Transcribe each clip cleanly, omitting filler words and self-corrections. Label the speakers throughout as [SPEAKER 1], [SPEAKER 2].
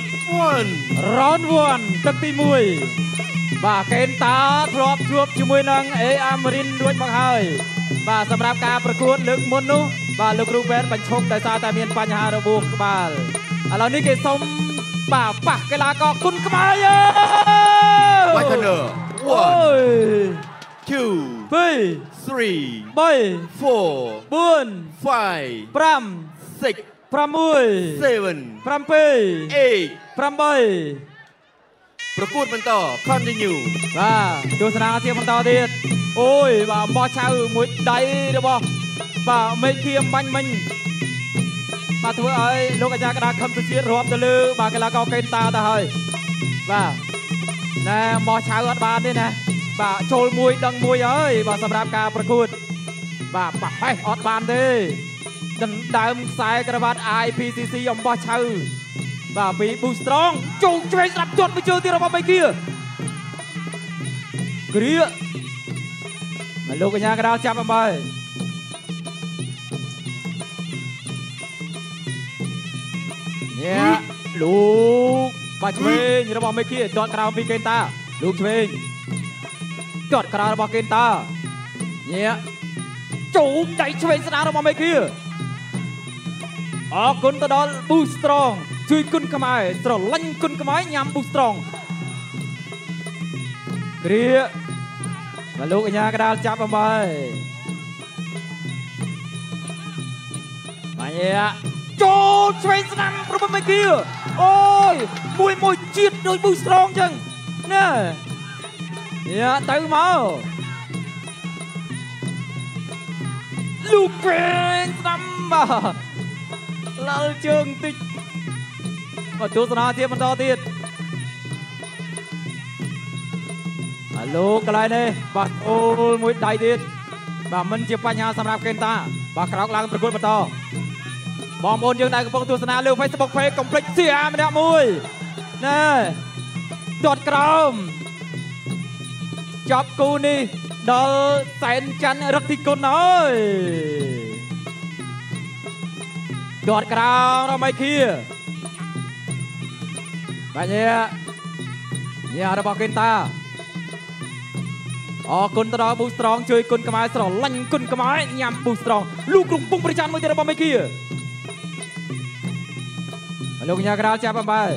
[SPEAKER 1] round 1 ទឹកទី1បាទកេនតាធ្លាប់ជួបជាមួយនឹងអេអាមរិនរួចមកហើយបាទសម្រាប់ការប្រកួតលើកមុននោះបាទលោកគ្រូពេទ្យបញ្ឈប់ដោយសារតែមានបញ្ហារបួសក្បាលឥឡូវនេះគេសុំបាទប៉ះកីឡាករគុណខ្មែរយើ
[SPEAKER 2] White corner 1 2 3 4 5 6 7 8 ប្រកួតបន្ត continue
[SPEAKER 1] បាទទស្សនាជាបន្តទៀតអូយបាទបោះឆៅមួយដៃរបស់បាទមេឃៀមបាញ់មិញបាទធ្វើឲ្យលោកអាចារ្យក្តារខំទៅជាតិរាប់ទៅលើបាទកីឡាករកេនតាទៅហើយបាទណែបោះឆៅអត់បានទេណាបាទចូលមួយដឹងមួយហើយបាទសម្រាប់ការប្រកួតបាទប៉ះហេះអត់បានទេដណ្ដើមខ្សែក្រវ៉ាត់ IPCC អំបោះឆៅបាទពី Boostrong ជោគឆ្វេងស្ដាប់ជាប់មួយជើងទៀតរបស់បេគៀគ្រាមកលោកកញ្ញាកណ្ដាលចាប់អំបីនេះលោកបាទឆ្វេងរបស់មេគីដកក្រោមពីកេនតាលោកឆ្វេងដកក្រោមរបស់កេនតានេះជោគដៃឆ្វេងស្ដាររបស់មេគីអរគុណទៅដល់ Boostrong ជួយគុណខ្មែរស្រឡាញ់គុណខ្មែរញ៉ាំ Boostrong គ្រាមកលោកកញ្ញាកណ្ដាលចាប់អំបីបាទនេះចូលឆ្វេងស្ដាំរបស់មេគីអូយមួយជាតិដូច Boostrong ចឹងណែនេះទៅមកលោកឆ្វេងស្ដាំបាទលល់ជើងតិចមកទស្សនាជាបន្តទៀតលោកកន្លែងនេះបាទអូលមួយដៃទៀតបាទមិនជាបញ្ហាសម្រាប់កេនតាបាទក្រោកឡើងប្រកួតបន្តបងប្អូនយើងដែលកំពុងទស្សនាលើ Facebook Page កុំភ្លេច share ម្នាក់មួយណែដុតក្រោមចប់គូនេះដល់សែនច័ន្ទរឹកទីគុណហើយដុតក្រោមរមីខៀបាទនេះរបស់កេនតាអរគុណទៅដល់ Boostrong ជួយគុណខ្មែរស្រឡាញ់គុណខ្មែរញ៉ាំ Boostrong លោកក្រុមពុំប្រចាំមួយទៀតរបស់មេគីលោកកញ្ញាក្រាលចាប់អំបី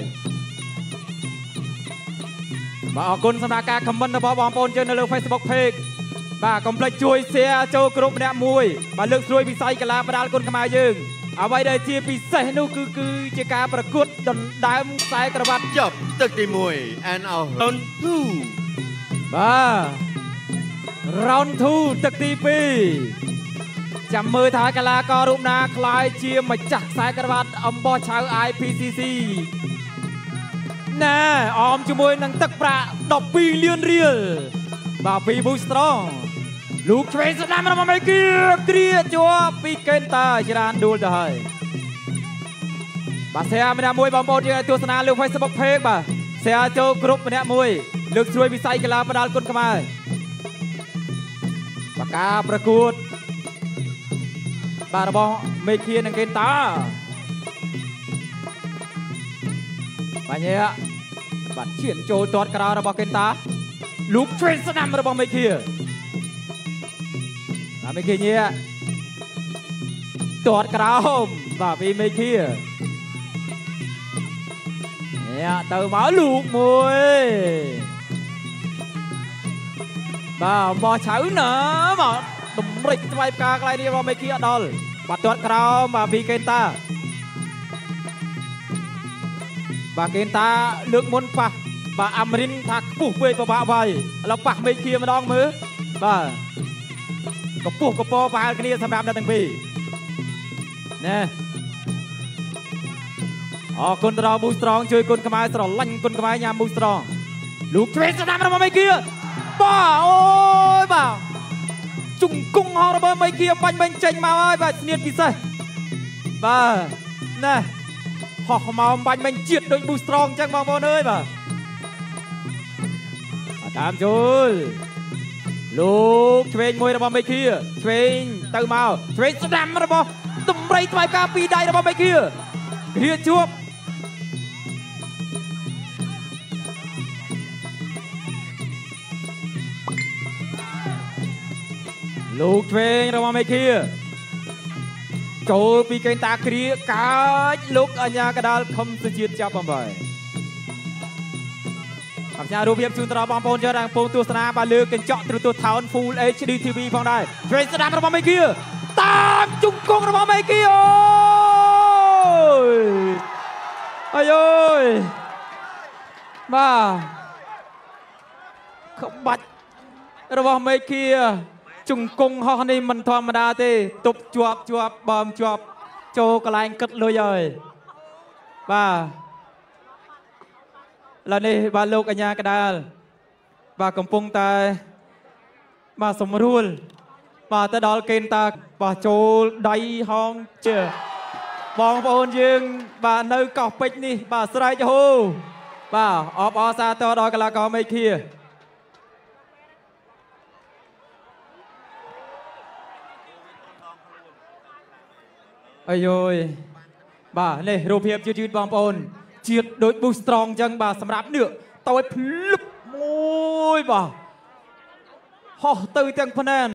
[SPEAKER 1] បាទអរគុណសម្រាប់ការ comment របស់បងប្អូនយើងនៅលើ Facebook Page បាទកុំភ្លេចជួយ share ចូលក្រុមម្នាក់មួយបាទលើកស្រួយវិស័យកីឡាផ្ដាល់គុណខ្មែរយើងអ្វីដែលជាពិសេសនោះគឺជាការប្រកួតដណ្ដើមខ្សែក្រវ៉ាត់
[SPEAKER 2] ចប់ទឹកទី1 and our round 2
[SPEAKER 1] បាទ round 2 ទឹកទី2ចាំមើលថាកីឡាកររូបណាខ្លាយជាម្ចាស់ខ្សែក្រវ៉ាត់អំបោះឆៅ IPCC ណែអមជាមួយនឹងទឹកប្រាក់12លានរៀលបាទពី Boostrong លោកឆ្វេងស្ដាំរបស់មេគីគ្រាជាប់ពីកេនតាច្រើនដួលទៅហើយបាទ share ម្នាក់មួយបងប្អូនយើងទស្សនាលើ Facebook Page បាទ share ចូលក្រុមម្នាក់មួយលើកស្រួយវិស័យកីឡាផ្ដាល់គុណខ្មែរបាទការប្រកួតបាទរបស់មេឃានិងកេនតាបាទនេះបាទឈានចូលទាត់ក្រៅរបស់កេនតាលោកឆ្វេងស្ដាំរបស់មេឃាបាទមេឃានេះទាត់ក្រោមបាទពីមេឃានេះទៅមកលោកមួយបាទបោះឆៅណាបាទតម្រិចស្វ័យផ្កាកន្លែងនេះរបស់មេឃីអត់ដល់បាទទាត់ក្រោមបាទពីកេនតាបាទកេនតាលើកមុនប៉ះបាទអាមរិនថាខ្ពស់ពេកពិបាកវាយឥឡូវប៉ះមេឃីម្ដងមើលបាទកម្ពស់កពប្រហែលគ្នាសម្រាប់អ្នកទាំងពីរណែអរគុណទៅដល់ Boostrong ជួយគុណខ្មែរស្រឡាញ់គុណខ្មែរញ៉ាំ Boostrong លោកឆ្វេងស្ដាំរបស់មេឃីបាទអូយបាទជង្គង់ហោរបស់មេឃីបាញ់មិញចេញមកហើយបាទស្នៀតពិសេសបាទណែហោះមកបាញ់មិញជាតិដូច Boostrong អញ្ចឹងបងប្អូនអើយបាទតាមចូលលោកឆ្វេងមួយរបស់មេឃីឆ្វេងទៅមកឆ្វេងស្ដាំរបស់តម្រៃថ្វាយការពីរដៃរបស់មេឃីគ្រាជួបលោកឆ្វេងរបស់មេឃាចូលពីកេនតាគ្រាកាចលោកអញ្ញាកដាលខំសុជាតិចាប់បំបីអបញ្ញារូបភាពជូនទៅដល់បងប្អូនយើងដែលកំពុងទស្សនាបាទលើកញ្ចក់ទូរទស្សន៍ថោន Full HD TV ផងដែរឆ្វេងស្ដាំរបស់មេឃាតាមជង្គង់របស់មេឃាអាយអើយបាទក្បាច់របស់មេឃាជង្គង់ហោះនេះមិនធម្មតាទេទប់ជាប់បំជាប់ចូលកន្លែងគិតលុយហើយបាទឥឡូវនេះបាទលោកអញ្ញាកដាលបាទកំពុងតែបាទសម្រួលបាទទៅដល់កេនតាបាទចូលដៃហងជើបងប្អូនយើងបាទនៅកោះពេជ្រនេះបាទស្រែកហូបាទអបអរសាទរដល់កីឡាករមេឃាអាយយបាទនេះរូបភាពយឺតបងប្អូនជាតិដូច Boost Strong អញ្ចឹងបាទសម្រាប់នេះតើឲ្យភ្លឹបមួយបាទហោះទៅទាំងភ្នែន